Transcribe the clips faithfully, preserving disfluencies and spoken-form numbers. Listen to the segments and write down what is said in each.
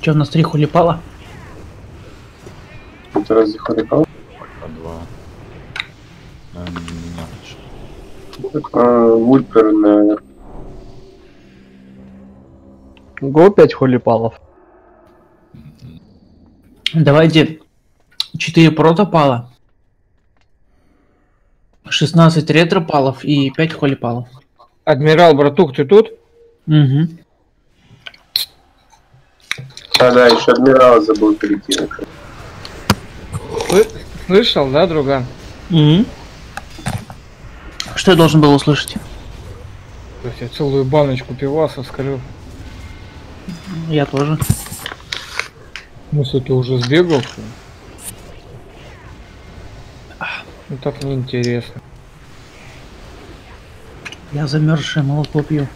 Че, у нас три хулипала? Это разве хулипал? По два. Вульпер, наверное. Го пять хулипалов. Давайте четыре протопала, шестнадцать ретропалов и пять холипалов. Адмирал, братух, ты тут? Угу. А, да, еще адмирала забыл перекинуть. Слы слышал, да, друган? Угу. Что я должен был услышать? То есть я целую баночку пиваса вскрыл. Я тоже. Ну, если ты уже сбегал, что ли? Ну так неинтересно. Я замерзшее молоко пью.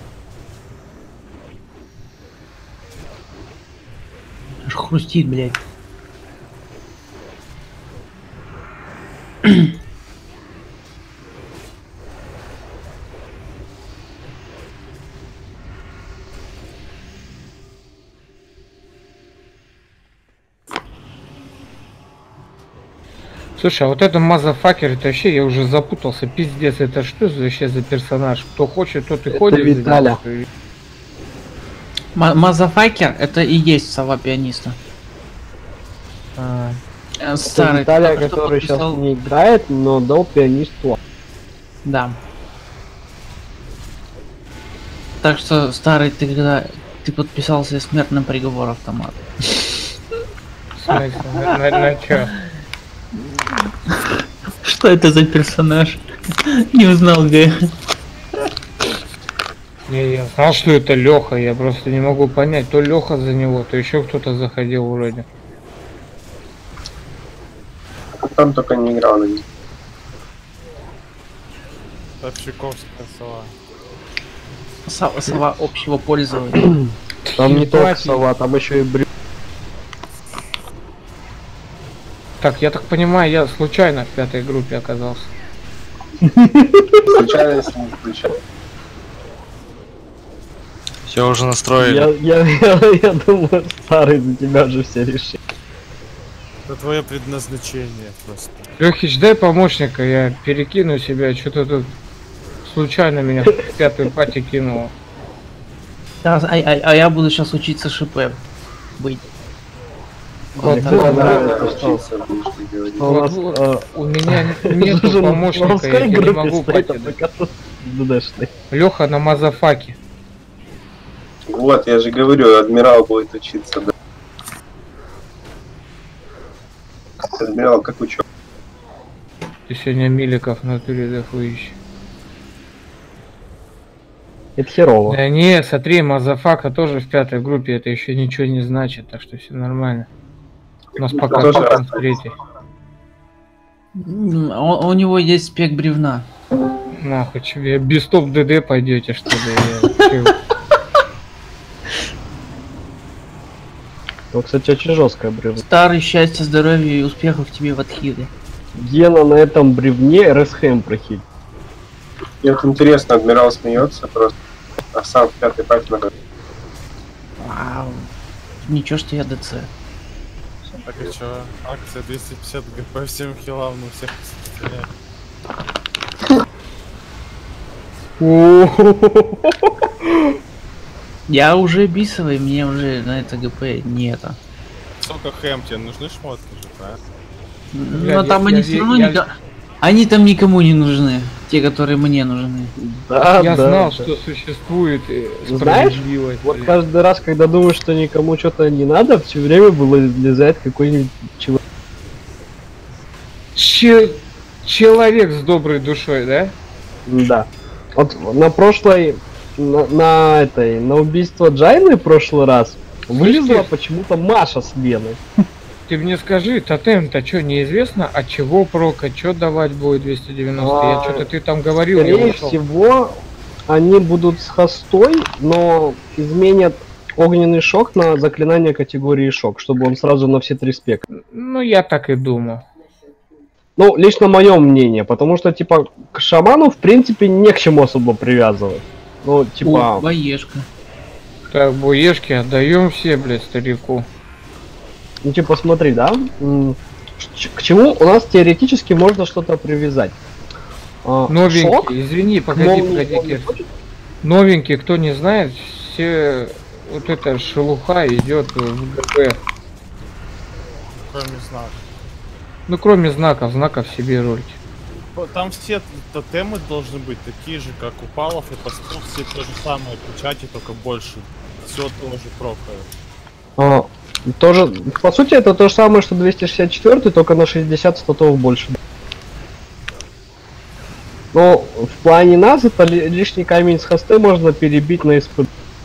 Аж хрустит, блядь. Слушай, а вот это мазафакер, это вообще я уже запутался, пиздец, это что вообще за персонаж? Кто хочет, тот и Это ходит. Виталя. Мазафакер это и есть сова пианиста. А, Э, Старый. Это Виталя, только что который подписал- сейчас не играет, но дал пианисту. Да. Так что, старый, ты когда ты подписался смертным приговор автомат. в смысле, на, на, на чё? Что это за персонаж? Не узнал, где. Не, я знал, что это Леха, я просто не могу понять, то Леха за него, то еще кто-то заходил вроде. Там только не играл на них. Топчиковская сова. Сова, сова общего пользования. Там не только Ебать. сова, там еще и брю. Так, я так понимаю, я случайно в пятой группе оказался. Случайно, если не включал. Все уже настроили. Я, я, я, я думаю, старый за тебя же все решил. Это твое предназначение просто. Лехич, дай помощника, я перекину себя, что-то тут случайно меня в пятую пати кинуло. Да, а, а- а я буду сейчас учиться ШП быть. Вот, Мне да, кто-то да, нравится, да. что- Учиться будешь ты говорить. что у нас, Вот, э, У меня нету даже на помощника, я плоской тебе не группе могу стоит, пати а дать. пока тут ДДшный. Леха на мазафаке. Вот, я же говорю, адмирал будет учиться, да. Адмирал как учёный. Ты сегодня Миликов в натуре дохуищ. Это херово. Да не, смотри, мазафака тоже в пятой группе, это еще ничего не значит, так что все нормально. У нас пока Тоже папа раз. в третий. М, У, у него есть спек бревна. Нахуй, тебе без топ ДД пойдете, что ли? Я чё? Ну, кстати, очень жесткое бревно. Старый, счастья, здоровья и успехов тебе в отхиле. Гена на этом бревне РСХМ прохил. Мне вот интересно, адмирал смеется просто, а сам в пятой пати надо. Вау. Ничего, что я ДЦ. Так и чё? Акция двести пятьдесят ГП всем хилам, ну всех стреляет. Я уже бисовый, мне уже на это ГП не это. Сколько хэм тебе нужны шмотки же, правильно? Но Блядь, там я- они я- все равно я- не... Они там никому не нужны. Те, которые мне нужны. Да, Я да, знал, да. что существует э, Знаешь, справедливость. Вот блядь. каждый раз, когда думаешь, что никому что-то не надо, все время вылезает какой-нибудь человек. Че- Человек с доброй душой, да? Да. Вот на прошлой, на, на этой, на убийство Джайны в прошлый раз вылезла Слышишь? почему-то Маша с Леной. Ты мне скажи, тотем-то что, неизвестно, от чего прока, что давать будет двести девяносто? Я А, что-то ты там говорил, я Скорее ушел. всего, они будут с хостой, но изменят огненный шок на заклинание категории шок, чтобы он сразу на все три спека. Ну, я так и думал. Ну, лично мое мнение, потому что, типа, к шаману, в принципе, не к чему особо привязывать. Ну, типа... О, боешка. Так, буешки отдаем все, блядь, старику. Ну типа смотри, да? М, ч- К чему у нас теоретически можно что-то привязать? А, Новенький, шок, извини, к погоди, молнии, погоди, молнии Кир. хочет? Новенький, кто не знает, все вот эта шелуха идет в ГП. Кроме знаков. Ну кроме знаков, знаков себе рольте. По- Там все т- тотемы должны быть такие же, как у палов, и по сути все то же самое, печати, только больше. Все тоже прокает. А, тоже, по сути, это то же самое, что двести шестьдесят четыре, только на шестьдесят статов больше. Но в плане нас это ли- лишний камень с хосты можно перебить на СП.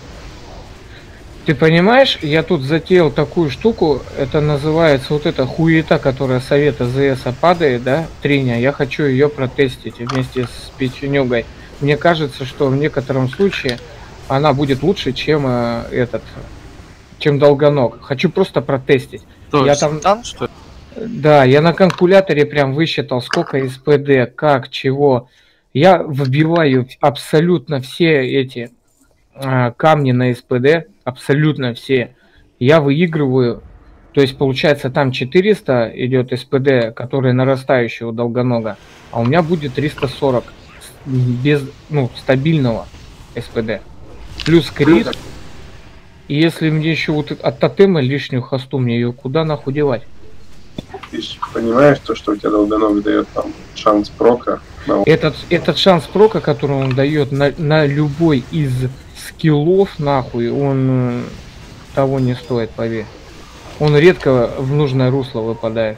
Ты понимаешь, я тут затеял такую штуку, это называется вот эта хуета, которая совета ЗС падает, да, триня, я хочу ее протестить вместе с печенюгой. Мне кажется, что в некотором случае она будет лучше, чем э, этот, чем долгоног. Хочу просто протестить. То Я есть там- тан, что ли? Да, я на калькуляторе прям высчитал, сколько СПД, как, чего. Я вбиваю абсолютно все эти а, камни на СПД, абсолютно все. Я выигрываю, то есть получается там четыреста идет СПД, который нарастающий у долгонога, а у меня будет триста сорок с- без, ну, стабильного СПД. Плюс крит. И если мне еще вот от тотема лишнюю хосту, мне ее куда нахуй девать? Ты ж понимаешь, то, что у тебя долгоног дает там шанс прока на Этот, этот шанс прока, который он дает на, на любой из скиллов, нахуй, он э, того не стоит, поверь. Он редко в нужное русло выпадает.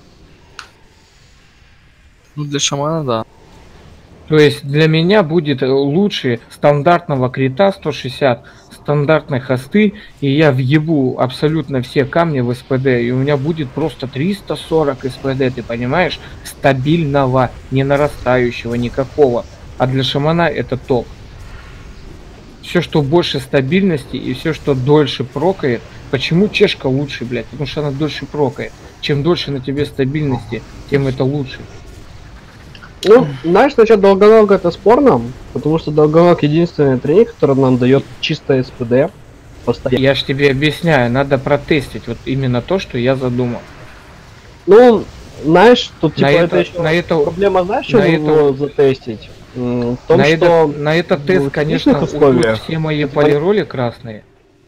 Ну, для шамана, да. То есть для меня будет лучше стандартного крита сто шестьдесят, стандартной хосты, и я въебу абсолютно все камни в СПД, и у меня будет просто триста сорок СПД, ты понимаешь? Стабильного, не нарастающего никакого. А для шамана это топ. Все, что больше стабильности и все, что дольше прокает. Почему чешка лучше, блядь? Потому что она дольше прокает. Чем дольше на тебе стабильности, тем это лучше. Ну, знаешь, насчет долгонога это спорно, потому что долгоног единственный тренинг, который нам дает чистое СПД постоянно. Я ж тебе объясняю, надо протестить вот именно то, что я задумал. Ну, знаешь, тут типа На это, это- еще на это- проблема, знаешь, в чем на его затестить? М, В том, на, что этот, на этот тест, в конечно, личных уйдут условиях все мои полироли красные.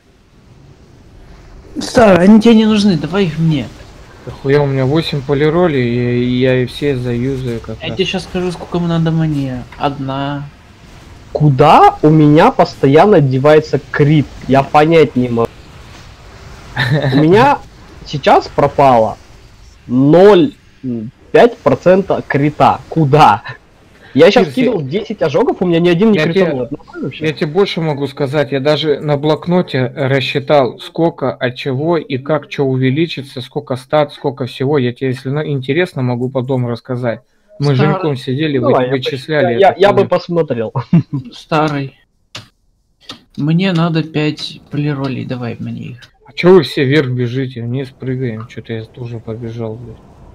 Старый, они тебе не нужны, давай их мне. Хуя, у меня восемь полиролей, и, и я и все заюзаю как Я раз. тебе сейчас скажу, сколько мне надо мне. Одна. куда у меня постоянно девается крит, я понять не могу. У меня сейчас пропало ноль целых пять десятых процента крита. Куда? Я сейчас Кир, кинул десять ожогов, у меня ни один не я кританул. тебе- Это вообще? Я тебе больше могу сказать, я даже на блокноте рассчитал, сколько, от чего и как что увеличится, сколько стат, сколько всего. Я тебе, если на- интересно, могу потом рассказать. Мы с Старый. Женьком сидели, вы- Давай, я вычисляли. Я, я, эту я бы хуйню. посмотрел. Старый. Мне надо пять полиролей, давай мне их. А чё вы все вверх бежите, вниз прыгаем? Что-то я тоже побежал, блядь.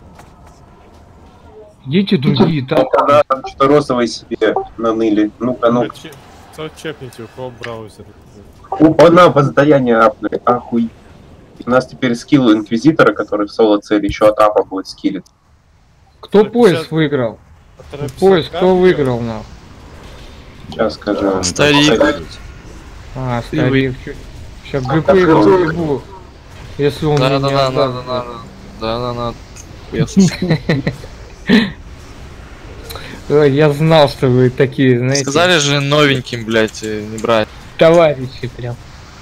Идите другие, там. Она там что-то розовое себе наныли. Ну-ка, ну Че- Что чекните, у кого браузер? Опа-на, воздаяние апнули, ахуй. У нас теперь скилл инквизитора, который в соло цели еще от апа будет скиллить. Кто сто пояс пятьдесят. выиграл? Который Пояс, пятьдесят кто к выиграл, нахуй? Сейчас скажу. Старик. А, Ты старик. Сейчас А, ГП так его что- выебу. Если он Да, мне да, не да, да, отдаст, да, блядь. да, да, да, да. Ясно. Ой, я знал, что вы такие, знаете, Сказали же новеньким, блядь, э, не брать. товарищи прям.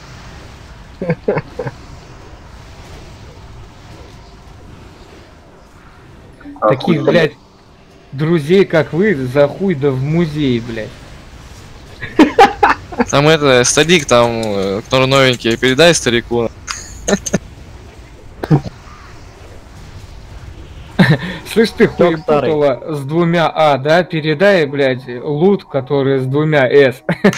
Таких, Ахуй. блядь, друзей, как вы, за хуй да в музей, блядь. Там это, старик там, э, который новенький, передай старику. Слышь, ты хуй старый? путала с двумя А, да? Передай, блядь, лут, который с двумя С.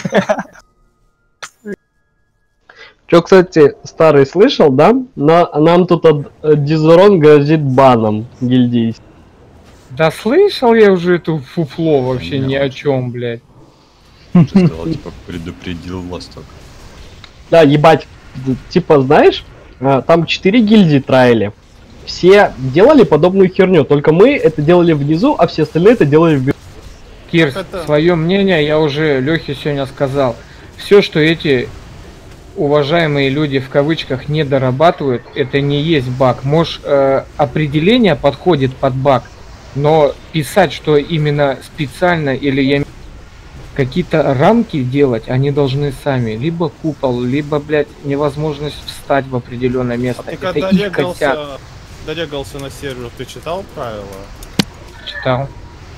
Чё, кстати, старый слышал, да? На, нам тут от, э, Дизурон грозит баном гильдии. Да слышал я уже эту фуфло вообще ни о чем, блядь. Сказал, типа, предупредил вас только. Да, ебать, д- типа, знаешь, А, Там четыре гильдии траили. Все делали подобную херню, только мы это делали внизу, а все остальные это делали вверху. Кирс, Это- свое мнение я уже Лехе сегодня сказал. Все, что эти уважаемые люди в кавычках не дорабатывают, это не есть баг. Может, э, определение подходит под баг, но писать, что именно специально или я какие-то рамки делать, они должны сами. Либо купол, либо, блядь, невозможность встать в определенное место. А ты это когда их косяк. регался, дорегался на сервер, ты читал правила? Читал.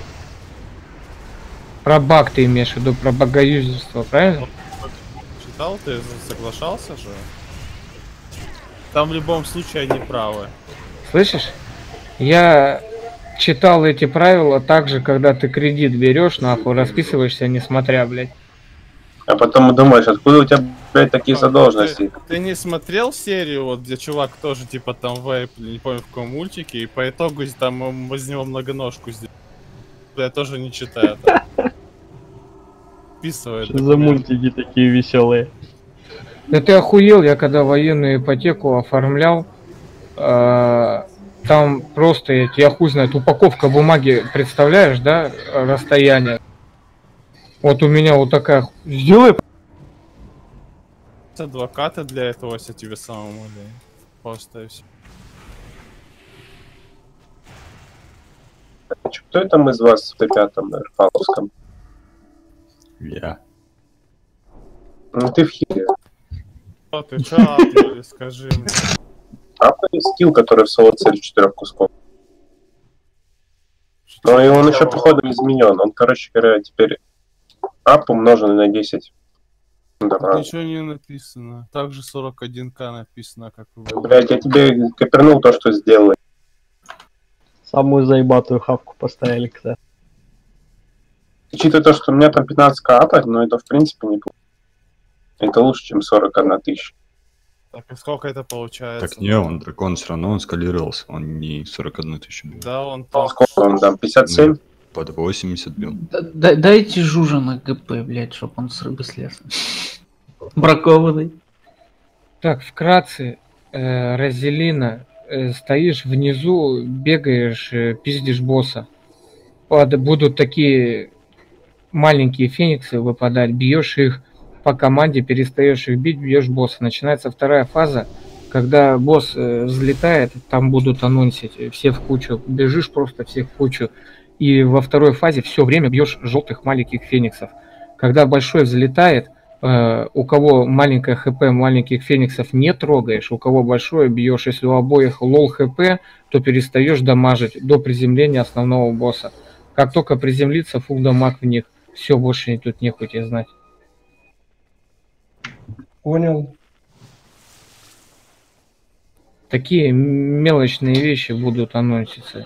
Про баг ты имеешь в виду, про багоюзерство, правильно? Читал, ты соглашался же? Там в любом случае они правы. Слышишь? Я читал эти правила так же, когда ты кредит берешь, нахуй, расписываешься, несмотря, блядь. А потом думаешь, откуда у тебя, блядь, такие А, задолженности? Ты, ты не смотрел серию, вот где чувак тоже типа там вейп, не помню в каком мультике, и по итогу там м- из него многоножку сделал. Я тоже не читаю. это. Вписывает. Что за мультики такие веселые? Да ты охуел, я когда военную ипотеку оформлял, э, там просто, я, я хуй знает, упаковка бумаги, представляешь, да, расстояние? Вот у меня вот такая, ху- сделай. Адвокаты для этого все тебе самому, да. Просто и все. Кто это там из вас в Т пятом, на Рфаловском? Я. Ну ты в хиле. Что ты, чё апнули, скажи мне. Апнули скилл, который в соло цель четырех кусков. Но и он еще походу изменен. Он, короче говоря, теперь ап умноженный на десять. Тут Да, ничего не написано. Также сорок один ка написано, как вы. блядь, я тебе копернул то, что сделал. Самую заебатую хавку поставили, кстати. Учитывая то, что у меня там пятнадцать ка апать, но это в принципе неплохо. Это лучше, чем сорок одна тысяча. Так, и сколько это получается? Так не, он дракон все равно он скалировался, он не сорок одну тысячу бил. Да, он там... Сколько он там, пятьдесят семь? Под восемьдесят бил. Да- да- Дайте Жужа на ГП, блядь, чтоб он с рыбы слез. Бракованный. Так, вкратце, э, Розелина, э, стоишь внизу, бегаешь, э, пиздишь босса. Под- будут такие маленькие фениксы выпадать, бьешь их по команде, перестаешь их бить, бьешь босса. Начинается вторая фаза, когда босс э, взлетает, там будут анонсить э, все в кучу, бежишь просто всех в кучу. И во второй фазе все время бьешь желтых маленьких фениксов. Когда большой взлетает, э, у кого маленькое хп, маленьких фениксов не трогаешь, у кого большое бьешь. Если у обоих лол хп, то перестаешь дамажить до приземления основного босса. Как только приземлится, фул дамаг в них. Все, больше тут нехуй тебе знать. Понял. Такие мелочные вещи будут анонситься.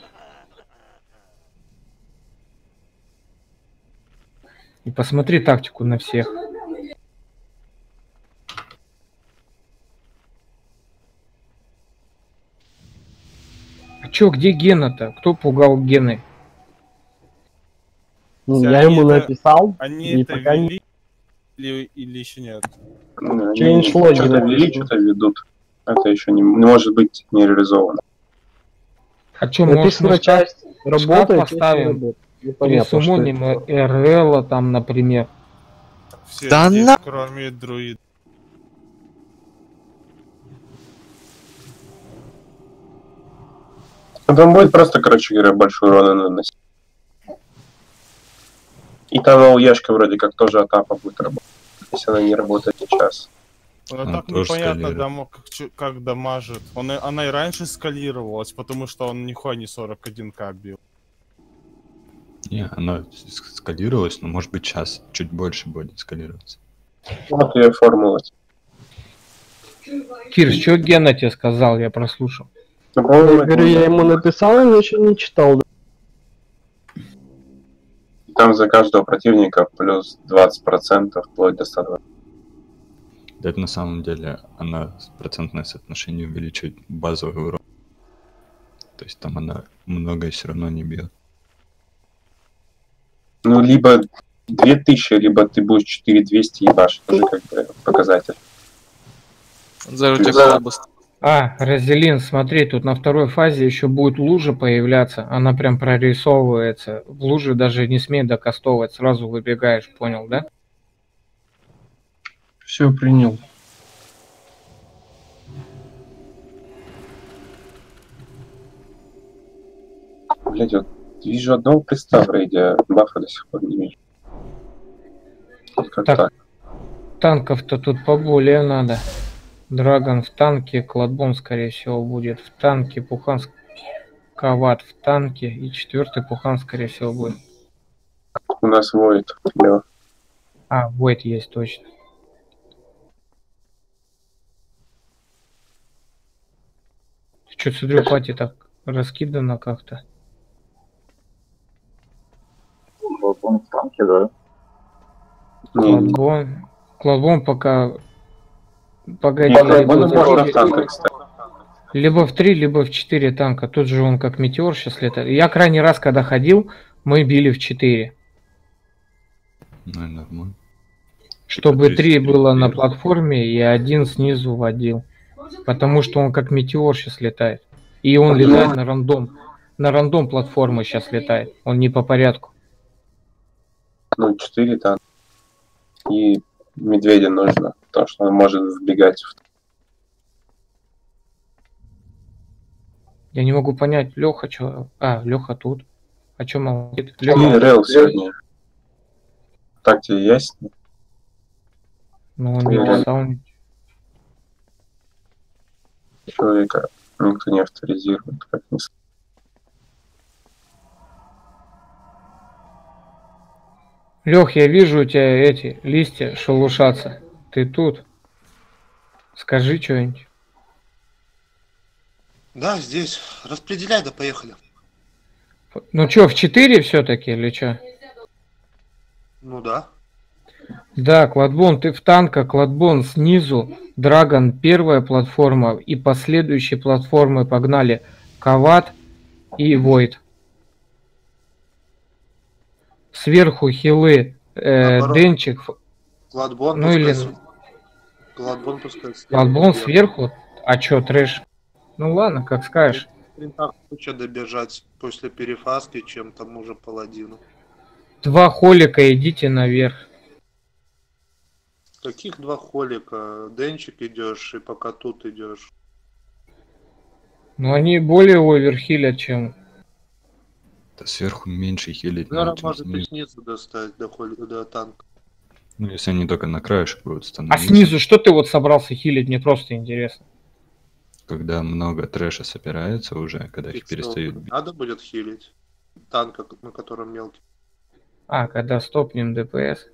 И посмотри тактику на всех. А чё, где Гена-то? Кто пугал Гены? Ну, Все я они ему это- написал, Они и это пока не... ввели или, или еще нет? Change login. Что-то ввели, что-то ведут. Это еще не, не может быть не реализовано. А чё, может, Написано, мы шкаф, часть работает, часть не поставим? работает. Непонятно, что присумоним это. эр эл там, например. Все Да здесь, на- кроме друид. Ну, там будет просто, короче говоря, большой урон наносить. И там у Яшка вроде как тоже атака будет работать, если она не работает сейчас. Ну, Он так тоже непонятно, скалирует. дома, как, чё- как дамажит. Он, и- она и раньше скалировалась, потому что он нихуя не сорок один ка бил. Не, она с- скалировалась, но может быть сейчас чуть больше будет скалироваться. Вот ее формула. Кир, что Гена тебе сказал, я прослушал. Ну, Я по-моему, говорю, я ему написал, он еще не читал. да. там за каждого противника плюс двадцать процентов вплоть до ста двадцати. Да это на самом деле она с процентное соотношение увеличивает базовый урон. То есть там она многое все равно не бьет. Ну, либо две тысячи, либо ты будешь четыре двести ебашить. Тоже как бы показатель. Зero Да. Tech быстро. А, Разелин, смотри, тут на второй фазе еще будет лужа появляться. Она прям прорисовывается. В луже даже не смей докастовывать, сразу выбегаешь, понял, да? Все, принял. Блять, вот вижу одного креста в рейде, бафа до сих пор не вижу. Как Так. так? Танков-то тут поболее надо. Драгон в танке, Кладбом, скорее всего, будет в танке, Пухан Кават в танке, и четвертый Пухан, скорее всего, будет. У нас воет. Лева. А, Войд есть точно. Что-то смотрю, пати так раскидано как-то. Балкон в танке, да? Не, Кладбом. Кладбом пока... Погоди, не, либо, он в можно в три- танках ставить. либо в три, либо в четыре танка. Тут же он как метеор сейчас летает. Я крайний раз, когда ходил, мы били в четыре. Ну, и нормально. Чтобы Типа три тридцать было на вверх. платформе и один снизу водил. Потому что он как метеор сейчас летает. И он летает на рандом. На рандом платформы сейчас летает. Он не по порядку. Ну, четыре танка. И медведя нужно, потому что он может вбегать в... Я не могу понять, Леха что. А, Леха тут. А что молчит? Не, Леха, Рел сегодня. Так тебе ясно? ну он не Леха. писал. Человека никто не авторизирует, как ни с- Лех, я вижу у тебя эти листья шелушатся. Ты тут. Скажи что-нибудь. Да, здесь. Распределяй, да поехали. Ну что, в четыре все-таки или что? Ну да. Да, Кладбон, ты в танка, Кладбон снизу, Драгон первая платформа и последующие платформы погнали Кават и Войд. Сверху хилы э, Наоборот. Денчик, Ф- Кладбон ну пускай или с- Кладбон пускай слева Кладбон добежит. сверху, а чё, трэш? Ну ладно, как скажешь. В принципе, лучше добежать после перефаски, чем тому же паладину. Два холика, идите наверх. Каких два холика? Денчик идешь и пока тут идешь. Но они более оверхилят, чем... Да сверху меньше хилить Гара надо, чем может и снизу. снизу достать до, холи... до танка. Ну, если они только на краешек будут А становиться. снизу что ты вот собрался хилить? Мне просто интересно. Когда много трэша собирается уже, когда их И что, перестают бить. надо будет хилить танка, на котором мелкий. А, когда стопнем ДПС.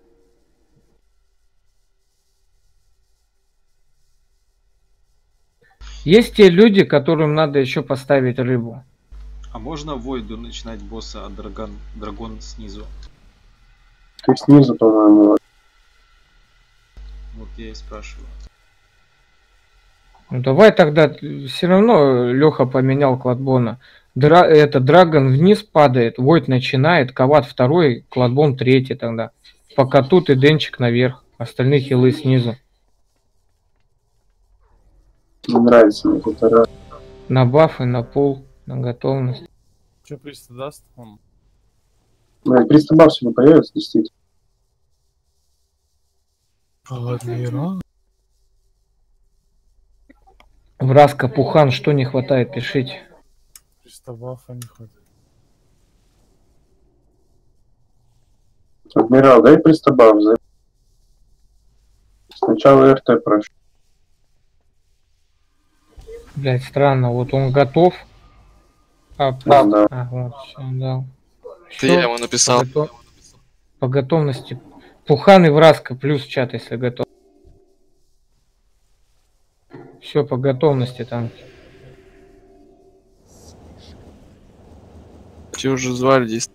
Есть те люди, которым надо еще поставить рыбу. А можно Войду начинать босса, а драгон, драгон снизу? Ты снизу, по-моему. Вот я и спрашиваю. Ну давай тогда, все равно Леха поменял Кладбона. Дра, это Драгон вниз падает, Войд начинает, Кават второй, Кладбон третий тогда. Пока тут и Денчик наверх, остальные хилы снизу. Не нравится мне это. раз. На бафы, на пул, на готовность. Че приста даст? Он? Блядь, приступав сегодня появится, действительно. Адмирал. Враска, Пухан, что не хватает, пишите. Приставафа не хватает. Адмирал, дай приступав. За... Сначала РТ прошу. Блять, странно, вот он готов. А, Да, да. а, вот, все, дал. Это я ему написал. По, готов- по готовности. Пухан и Враска, плюс чат, если готов. Все по готовности там. Те уже звали здесь.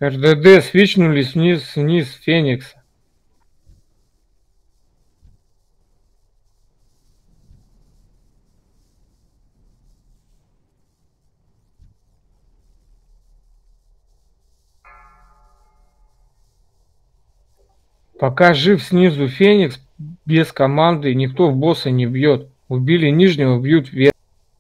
РДД свичнулись вниз, вниз Феникса. Пока жив снизу Феникс, без команды никто в босса не бьет. Убили нижнего, бьют вверх.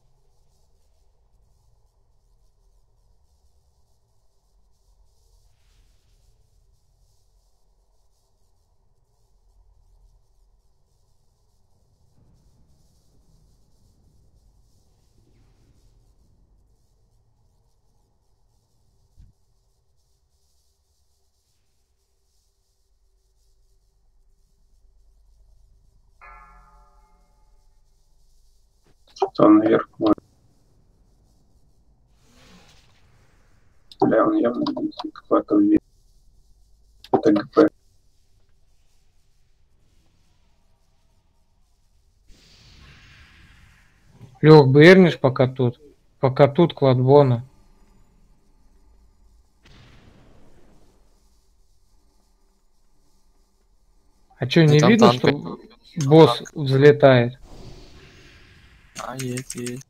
Что он наверх мой. Бля, он явно какой-то вверх. Это ГП. Лег, бернишь пока тут. Пока тут кладбона. А что, не там видно, танк. что босс взлетает? А, есть, есть.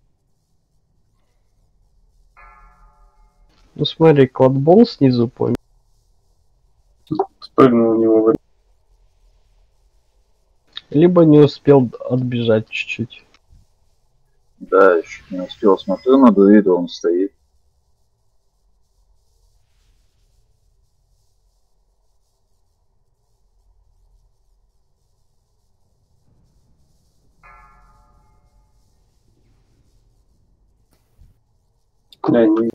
Ну смотри, кладбол снизу понял. Спрыгнул у него. Либо не успел отбежать чуть-чуть. Да, еще не успел. Смотрю на Дуида, он стоит. Да, не...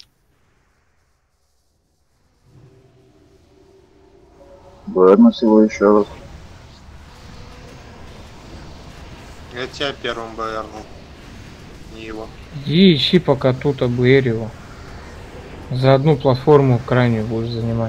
Бернус его еще раз. Я тебя первым бэрнул. Не его. Иди ищи пока тут АБР его. За одну платформу крайнюю будешь занимать.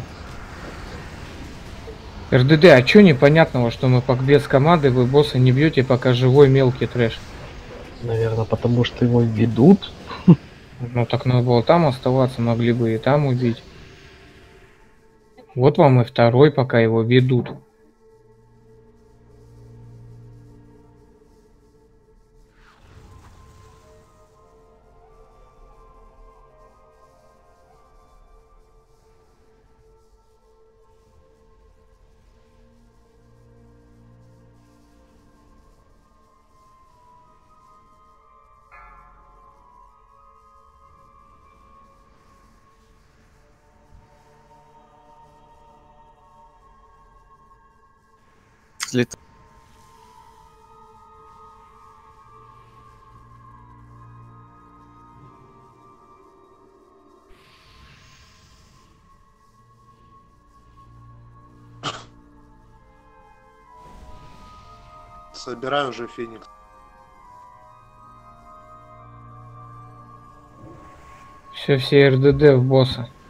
РДД, а чё непонятного, что мы пока без команды вы босса не бьете, пока живой мелкий трэш? Наверное, потому что его ведут. Ну так надо было там оставаться, могли бы и там убить. Вот вам и второй, пока его ведут. Слет... Собирай уже Феникс. Все, все РДД в босса.